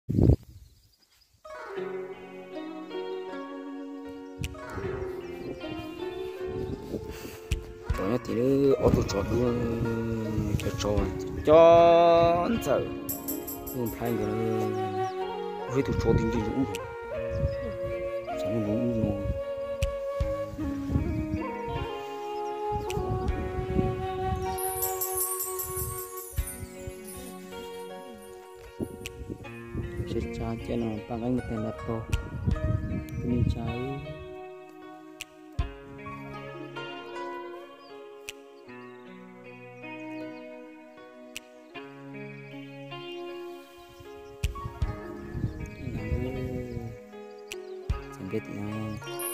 Đó thì nó ở tụ trò luôn cho sợ không phải người với tụ trò tính gì cũng chẳng muốn nó sẽ cha cho nó bằng anh một tên là to như cháu chẳng biết nào